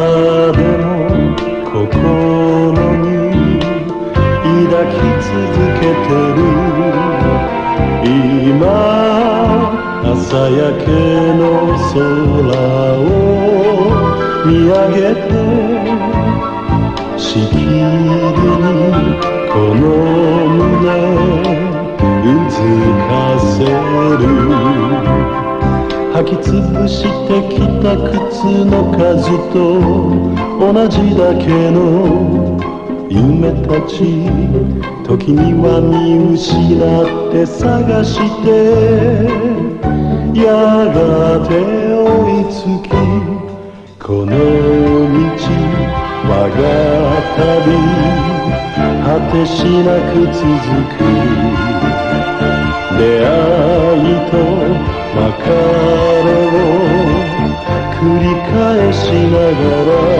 でも心に抱き続けてる。今朝焼けの空を見上げてしきりにこの胸うずかせる。履きつぶしてきた靴の数と同じだけの夢たち、時には見失って探してやがて追いつき、この道我が旅果てしなく続く。出会いと別れを繰り返しながら